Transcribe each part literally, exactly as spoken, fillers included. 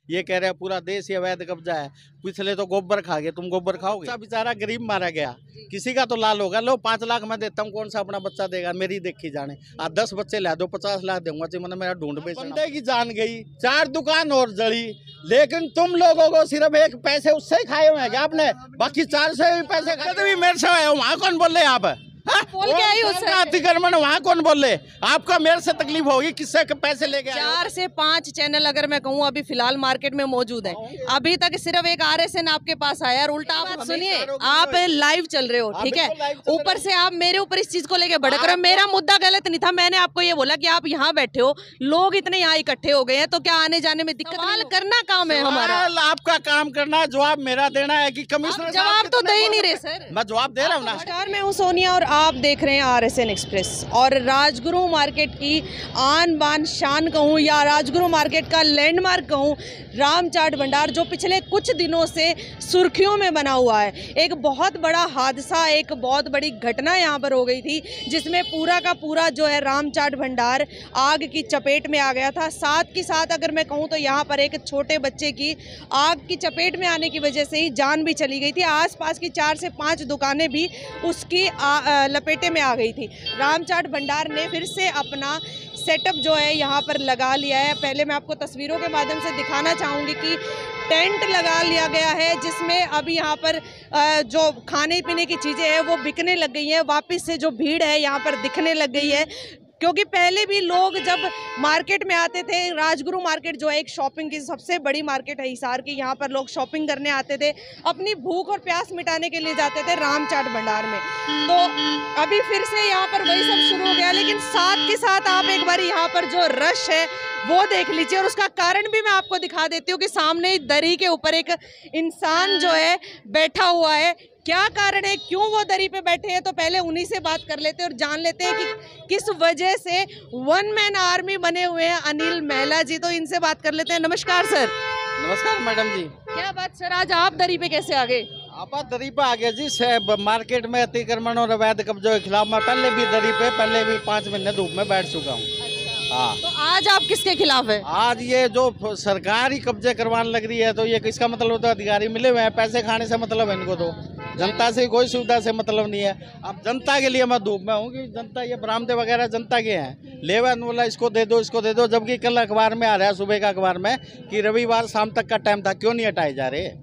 ये कह रहे हैं पूरा देश ये अवैध कब्जा है। पिछले तो गोबर खा गए, तुम गोबर खाओगे? अच्छा बेचारा गरीब मारा गया, किसी का तो लाल होगा। लो पाँच लाख मैं देता हूँ, कौन सा अपना बच्चा देगा? मेरी देखी जाने। आज दस बच्चे ला दो, पचास लाख दूंगा जी, मैंने मेरा ढूंढ बेचना। बंदे की जान गई, चार दुकान और जली, लेकिन तुम लोगों को सिर्फ एक पैसे उससे ही खाए हुए हैं क्या आपने? बाकी चार से भी पैसे खाते भी मेरे से आए हो। वहाँ कौन बोल रहे आप? बोल के आई उससे अतिक्रमण वहाँ कौन बोले? आपका मेरे से तकलीफ होगी, किससे पैसे लेके आए? चार से पांच चैनल अगर मैं कहूँ अभी फिलहाल मार्केट में मौजूद है। अभी तक सिर्फ एक आरएसएन आपके पास आया और उल्टा आप सुनिए, आप लाइव चल रहे हो, ठीक है? ऊपर से आप मेरे ऊपर इस चीज को लेके भड़क रहे हो। मेरा मुद्दा गलत नहीं था, मैंने आपको ये बोला कि आप यहाँ बैठे हो, लोग इतने यहाँ इकट्ठे हो गए हैं, तो क्या आने जाने में दिक्कत? सवाल करना काम है हमारा। आपका काम करना है, जवाब मेरा देना है कि कमिश्नर? जवाब तो दे ही नहीं रहे सर। मैं जवाब दे रहा हूँ ना। नमस्कार, मैं हूँ सोनिया और आप देख रहे हैं आरएसएन एक्सप्रेस। और राजगुरु मार्केट की आन बान शान कहूँ या राजगुरु मार्केट का लैंडमार्क कहूँ, राम चाट भंडार, जो पिछले कुछ दिनों से सुर्खियों में बना हुआ है। एक बहुत बड़ा हादसा, एक बहुत बड़ी घटना यहाँ पर हो गई थी, जिसमें पूरा का पूरा जो है राम चाट भंडार आग की चपेट में आ गया था। साथ के साथ अगर मैं कहूँ तो यहाँ पर एक छोटे बच्चे की आग की चपेट में आने की वजह से ही जान भी चली गई थी। आसपास की चार से पाँच दुकानें भी उसकी लपेटे में आ गई थी। राम चाट भंडार ने फिर से अपना सेटअप जो है यहाँ पर लगा लिया है। पहले मैं आपको तस्वीरों के माध्यम से दिखाना चाहूँगी कि टेंट लगा लिया गया है, जिसमें अभी यहाँ पर जो खाने पीने की चीज़ें हैं वो बिकने लग गई हैं। वापस से जो भीड़ है यहाँ पर दिखने लग गई है, क्योंकि पहले भी लोग जब मार्केट में आते थे, राजगुरु मार्केट जो है एक शॉपिंग की सबसे बड़ी मार्केट है हिसार की, यहाँ पर लोग शॉपिंग करने आते थे, अपनी भूख और प्यास मिटाने के लिए जाते थे राम चाट भंडार में। तो अभी फिर से यहाँ पर वही सब शुरू हो गया, लेकिन साथ के साथ आप एक बार यहाँ पर जो रश है वो देख लीजिए। और उसका कारण भी मैं आपको दिखा देती हूँ कि सामने दरी के ऊपर एक इंसान जो है बैठा हुआ है। क्या कारण है, क्यों वो दरी पे बैठे हैं, तो पहले उन्हीं से बात कर लेते हैं और जान लेते हैं कि किस वजह से वन मैन आर्मी बने हुए हैं अनिल महिला जी। तो इनसे बात कर लेते हैं। नमस्कार सर। नमस्कार मैडम जी। क्या बात सर, आज आप दरी पे कैसे आ गए? आप दरी पे आ गए जी। मार्केट में अतिक्रमण और अवैध कब्जों के खिलाफ मैं पहले भी दरी पे पहले भी पाँच महीने धूप में बैठ चुका हूँ। हाँ, तो आज आप किसके खिलाफ है? आज ये जो सरकार ही कब्जे करवाने लग रही है, तो ये किसका मतलब होता है? अधिकारी मिले हुए हैं, पैसे खाने से मतलब है इनको, तो जनता से कोई सुविधा से मतलब नहीं है। अब जनता के लिए मैं धूप में हूँ कि जनता, ये बरामदे वगैरह जनता के हैं, लेवा बोला इसको दे दो इसको दे दो, जबकि कल अखबार में आ रहा है, सुबह का अखबार में, कि रविवार शाम तक का टाइम था, क्यों नहीं हटाए जा रहे?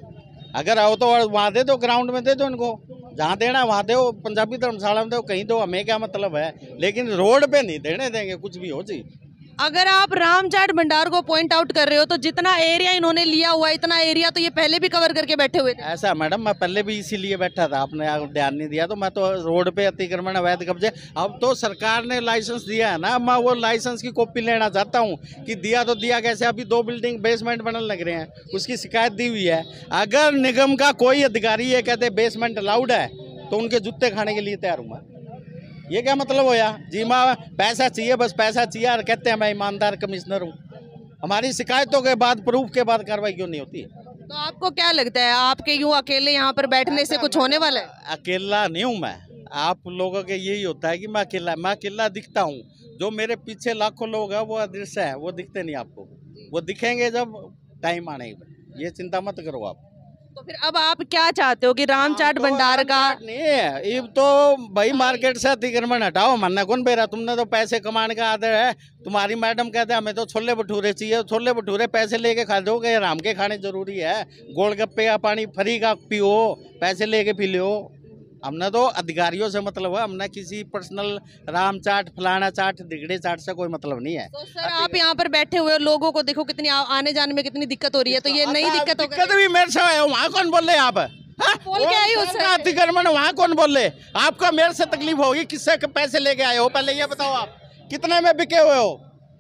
अगर आओ तो वहाँ दे दो, ग्राउंड में दे दो इनको, जहाँ देना वहाँ दो, पंजाबी धर्मशाला में दो, कहीं दो, हमें क्या मतलब है, लेकिन रोड पे नहीं देने देंगे, कुछ भी हो जी। अगर आप राम चाट भंडार को पॉइंट आउट कर रहे हो तो जितना एरिया इन्होंने लिया हुआ है, इतना एरिया तो ये पहले भी कवर करके बैठे हुए थे। ऐसा मैडम, मैं पहले भी इसीलिए बैठा था, आपने ध्यान नहीं दिया। तो मैं तो रोड पे अतिक्रमण अवैध कब्जे, अब तो सरकार ने लाइसेंस दिया है ना, मैं वो लाइसेंस की कॉपी लेना चाहता हूँ कि दिया तो दिया कैसे। अभी दो बिल्डिंग बेसमेंट बनने लग रहे हैं, उसकी शिकायत दी हुई है। अगर निगम का कोई अधिकारी ये कहते बेसमेंट अलाउड है तो उनके जूते खाने के लिए तैयार हूँ। ये क्या मतलब होया जी? माँ पैसा चाहिए, बस पैसा चाहिए, और कहते हैं मैं ईमानदार कमिश्नर हूँ। हमारी शिकायतों के बाद, प्रूफ के बाद कार्रवाई क्यों नहीं होती? तो आपको क्या लगता है, आपके यूँ अकेले यहाँ पर बैठने से कुछ होने वाला है? अकेला नहीं हूँ मैं, आप लोगों के यही होता है कि मैं अकेला मैं अकेला दिखता हूँ। जो मेरे पीछे लाखों लोग हैं वो अदृश्य है, वो दिखते नहीं आपको, वो दिखेंगे जब टाइम आने पर। ये चिंता मत करो आप। तो फिर अब आप क्या चाहते हो कि राम चाट भंडार का? नहीं है, ये तो भाई मार्केट से अतिक्रमण हटाओ, मरना कौन बेरा? तुमने तो पैसे कमाने का आदर है। तुम्हारी मैडम कहते हैं हमें तो छोले भटूरे चाहिए, छोले भटूरे पैसे लेके खा दोगे? आराम के खाने जरूरी है? गोलगप्पे का पानी फ्री का पियो, पैसे लेके पी लो। हमने तो अधिकारियों से मतलब है, हमने किसी पर्सनल राम चाट फलाना चाट दिगड़े चाट से कोई मतलब नहीं है। तो सर आप यहाँ पर बैठे हुए लोगों को देखो, कितनी आने जाने में कितनी दिक्कत हो रही है, तो ये नई दिक्कत हो दिक्कत भी मेरे से है। वहाँ कौन बोल रहे आप? बोल के आई उससे अतिक्रमण वहाँ कौन बोल रहे? आपका मेरे से तकलीफ होगी, किससे पैसे लेके आए हो? पहले ये बताओ, आप कितने में बिके हुए हो?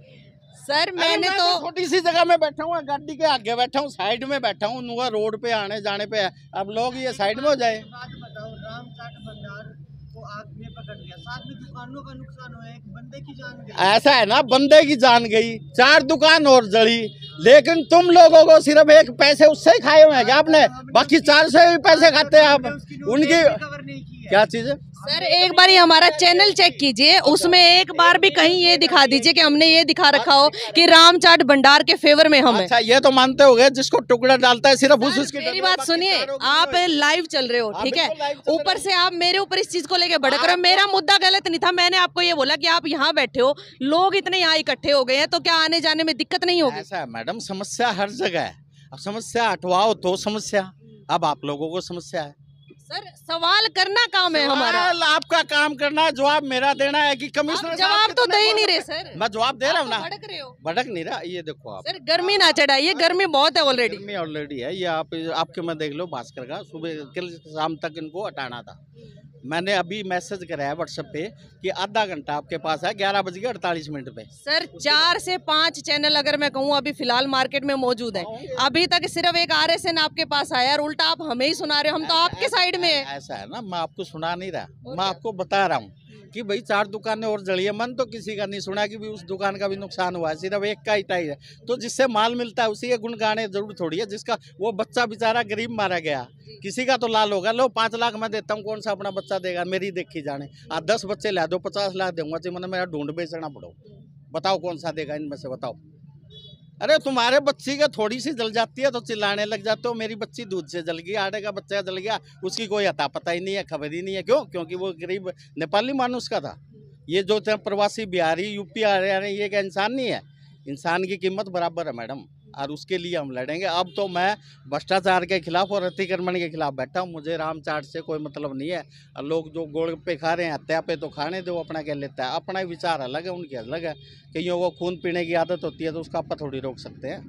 सर मैंने तो छोटी सी जगह में बैठा हूँ, गाड़ी के आगे बैठा हूँ, साइड में बैठा हूँ, नुआ रोड पे आने जाने पे है। अब लोग ये साइड में हो जाए। राम चाट भंडार को आग ने पकड़ लिया, साथ में दुकानों का नुकसान हुआ, एक बंदे की जान गई। ऐसा है ना, बंदे की जान गई, चार दुकान और जली, लेकिन तुम लोगों को सिर्फ एक पैसे उससे ही खाए हुए हैं क्या आपने? बाकी चार से भी पैसे खाते हैं आप। उनकी कवर नहीं की है। क्या चीज है? सर एक बार ये हमारा चैनल चेक कीजिए, उसमें एक बार भी कहीं ये दिखा दीजिए कि हमने ये दिखा रखा हो कि राम चाट भंडार के फेवर में हम हैं। अच्छा ये तो मानते हो गए, जिसको टुकड़ा डालता है सिर्फ उस उसकी मेरी बात सुनिए, आप लाइव चल रहे हो, ठीक है, ऊपर से आप मेरे ऊपर इस चीज को लेके भड़क रहे हो। मेरा मुद्दा गलत नहीं था, मैंने आपको ये बोला कि आप यहाँ बैठे हो, लोग इतने यहाँ इकट्ठे हो गए हैं, तो क्या आने जाने में दिक्कत नहीं होगी? ऐसा है मैडम, समस्या हर जगह है। अब समस्या हटवाओ तो समस्या, अब आप लोगों को समस्या है। सर सवाल करना काम है हमारा, सवाल आपका काम करना है, जवाब मेरा देना है कि कमिश्नर आप जवाब तो दे ही नहीं रहे सर। मैं जवाब दे रहा हूँ ना, भड़क रहे हो। भड़क नहीं रहा। ये देखो आप, सर गर्मी ना चढ़ाइए, गर्मी बहुत है ऑलरेडी। गर्मी ऑलरेडी है। ये आप आपके में देख लो, भास्कर का सुबह कल शाम तक इनको हटाना था। मैंने अभी मैसेज कराया व्हाट्सएप पे कि आधा घंटा आपके पास है, ग्यारह बज के अड़तालीस मिनट पे। सर चार से पांच चैनल अगर मैं कहूँ अभी फिलहाल मार्केट में मौजूद है, अभी तक सिर्फ एक आरएसएन आपके पास आया और उल्टा आप हमें ही सुना रहे हो, हम तो आपके साइड में है। ऐसा है ना, मैं आपको सुना नहीं रहा, मैं आपको बता रहा हूँ कि भाई चार दुकानें और जली है। मन तो किसी का नहीं सुना कि भी उस दुकान का भी नुकसान हुआ है, सिर्फ एक का ही टाई है। तो जिससे माल मिलता है उसी के गुण गाने जरूर थोड़ी है। जिसका वो बच्चा बेचारा गरीब मारा गया, किसी का तो लाल होगा। लो पाँच लाख मैं देता हूँ, कौन सा अपना बच्चा देगा? मेरी देखी जाने। आज दस बच्चे ला दो, पचास लाख दूंगा, चाहे मैंने मेरा ढूंढ बेचना पड़ो, बताओ कौन सा देगा इनमें से? बताओ। अरे तुम्हारे बच्ची का थोड़ी सी जल जाती है तो चिल्लाने लग जाते हो, मेरी बच्ची दूध से जल गई, आटे का बच्चा जल गया, उसकी कोई अता पता ही नहीं है, खबर ही नहीं है। क्यों? क्योंकि वो गरीब नेपाली मानुस का था। ये जो थे प्रवासी बिहारी, यूपी आ रहे हैं, ये क्या इंसान नहीं है? इंसान की कीमत बराबर है मैडम, और उसके लिए हम लड़ेंगे। अब तो मैं भ्रष्टाचार के खिलाफ और अतिक्रमण के खिलाफ बैठा हूँ। मुझे राम चाट से कोई मतलब नहीं है। और लोग जो गोलगप्पे खा रहे हैं हत्या पे, तो खाने दो, अपना क्या लेता है? अपना ही विचार अलग है, उनकी अलग है। कईयों को खून पीने की आदत होती है, तो उसका आप थोड़ी रोक सकते हैं।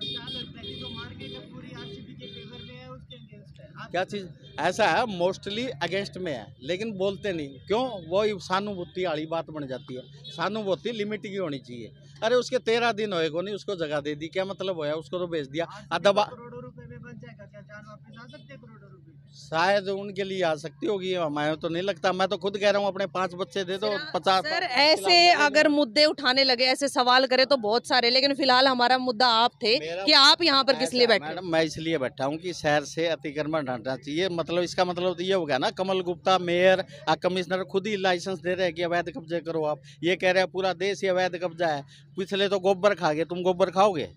क्या चीज़? ऐसा है, मोस्टली अगेंस्ट में है, लेकिन बोलते नहीं। क्यों? वो सहानुभूति वाली बात बन जाती है। सहानुभूति लिमिट की होनी चाहिए। अरे उसके तेरह दिन होए को नहीं, उसको जगह दे दी, क्या मतलब होया? उसको तो भेज दिया। दबा करोड़ों रुपए में बन जाएगा क्या? जान वापस आ सकते हैं करोड़ों रुपए? शायद उनके लिए आ सकती होगी, हमें तो नहीं लगता। मैं तो खुद कह रहा हूँ, अपने पांच बच्चे दे दो, पचास। सर ऐसे अगर मुद्दे उठाने लगे, ऐसे सवाल करे तो बहुत सारे, लेकिन फिलहाल हमारा मुद्दा आप थे कि आप यहाँ पर किस लिए बैठे? मैडम मैं इसलिए बैठा हूँ कि शहर से अतिक्रमण हटना चाहिए। मतलब इसका मतलब तो ये हो गया ना, कमल गुप्ता मेयर और कमिश्नर खुद ही लाइसेंस दे रहे हैं कि अवैध कब्जे करो। आप ये कह रहे हैं पूरा देश ही अवैध कब्जा है। पिछले तो गोबर खा गए, तुम गोबर खाओगे?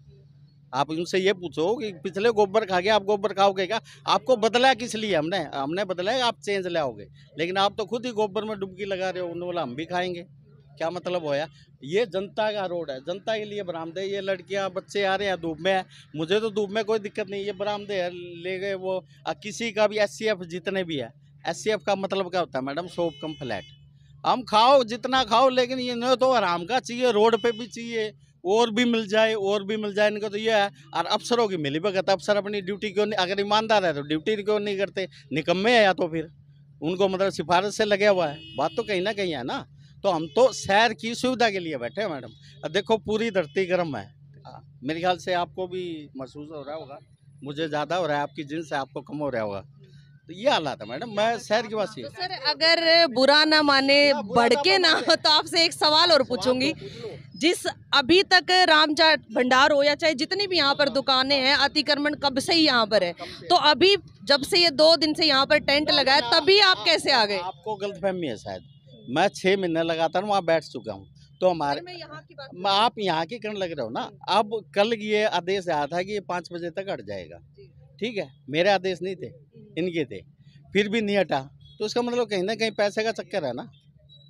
आप उनसे ये पूछो कि पिछले गोबर खा गया, आप गोबर खाओगे क्या? आपको बदला किस लिए? हमने हमने बदला है, आप चेंज लाओगे। लेकिन आप तो खुद ही गोबर में डुबकी लगा रहे हो। उन्होंने बोला हम भी खाएंगे, क्या मतलब होया? ये जनता का रोड है, जनता के लिए बरामदे। ये लड़कियां बच्चे आ रहे हैं, धूप में है। मुझे तो धूप में कोई दिक्कत नहीं, ये बरामदे है, ले गए वो। किसी का भी एस सी एफ जितने भी है, एस सी एफ का मतलब क्या होता है मैडम? शॉप कम फ्लैट। हम खाओ जितना खाओ, लेकिन ये तो आराम का चाहिए, रोड पे भी चाहिए, और भी मिल जाए, और भी मिल जाए। इनको तो ये है। और अफसरों की मिली भगत, अफसर अपनी ड्यूटी क्यों नहीं? अगर ईमानदार है तो ड्यूटी क्यों नहीं करते? निकम्मे है या तो फिर उनको मतलब सिफारिश से लगे हुआ है। बात तो कहीं ना कहीं है ना। तो हम तो शहर की सुविधा के लिए बैठे हैं मैडम। अब देखो पूरी धरती गर्म है, मेरे ख्याल से आपको भी महसूस हो रहा होगा। मुझे ज़्यादा हो रहा है, आपकी जिन से आपको कम हो रहा होगा। तो ये हालात है मैडम। मैं शहर की वासी हूँ। तो सर अगर बुरा ना माने, भड़के ना हो, तो आपसे एक सवाल और पूछूंगी। जिस अभी तक राम चाट भंडार हो या चाहे जितनी भी यहाँ पर दुकानें हैं, अतिक्रमण कब से ही यहाँ पर है, तो अभी जब से ये दो दिन से यहाँ पर टेंट लगा है, तभी आप कैसे आ गए? आपको गलतफहमी है शायद। मैं छः महीने लगातार वहाँ बैठ चुका हूँ। तो हमारे मैं यहाँ की बात मैं आप यहाँ की करने लग रहे हो ना। अब कल ये आदेश आया था कि ये पाँच बजे तक हट जाएगा, ठीक है? मेरे आदेश नहीं थे, इनके थे, फिर भी नहीं हटा। तो इसका मतलब कहीं ना कहीं पैसे का चक्कर है ना।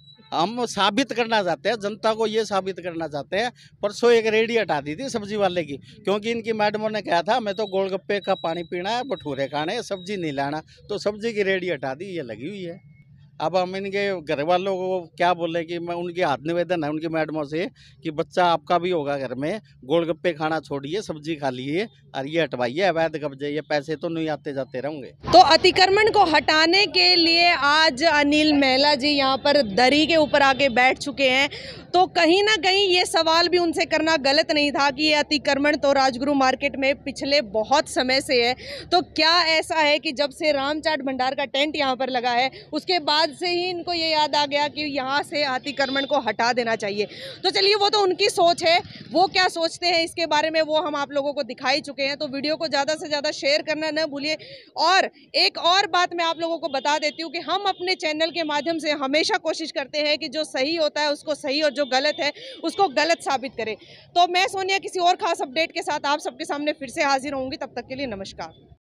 हम साबित करना चाहते हैं, जनता को ये साबित करना चाहते हैं। परसों एक रेडी हटा दी थी सब्जी वाले की, क्योंकि इनकी मैडमों ने कहा था मैं तो गोलगप्पे का पानी पीना है, भटूरे खाने हैं, सब्जी नहीं लाना। तो सब्जी की रेडी हटा दी, ये लगी हुई है। अब हम इनके घर वालों को क्या बोले कि मैं उनके हाथ निवेदन है उनकी मैडमों से कि बच्चा आपका भी होगा घर में, गोलगप्पे खाना छोड़िए, सब्जी खा लीजिए और ये हटवाइए अवैध कब्जे। ये पैसे तो नहीं आते जाते रहेंगे। तो अतिक्रमण को हटाने के लिए आज अनिल महिला जी यहाँ पर दरी के ऊपर आके बैठ चुके हैं। तो कहीं ना कहीं ये सवाल भी उनसे करना गलत नहीं था कि ये अतिक्रमण तो राजगुरु मार्केट में पिछले बहुत समय से है। तो क्या ऐसा है कि जब से राम चाट भंडार का टेंट यहाँ पर लगा है, उसके बाद बाद से ही इनको ये याद आ गया कि यहाँ से अतिक्रमण को हटा देना चाहिए। तो चलिए, वो तो उनकी सोच है, वो क्या सोचते हैं इसके बारे में वो हम आप लोगों को दिखा ही चुके हैं। तो वीडियो को ज़्यादा से ज़्यादा शेयर करना न भूलिए। और एक और बात मैं आप लोगों को बता देती हूँ कि हम अपने चैनल के माध्यम से हमेशा कोशिश करते हैं कि जो सही होता है उसको सही और जो गलत है उसको गलत साबित करें। तो मैं सोनिया किसी और खास अपडेट के साथ आप सबके सामने फिर से हाजिर होंगी। तब तक के लिए नमस्कार।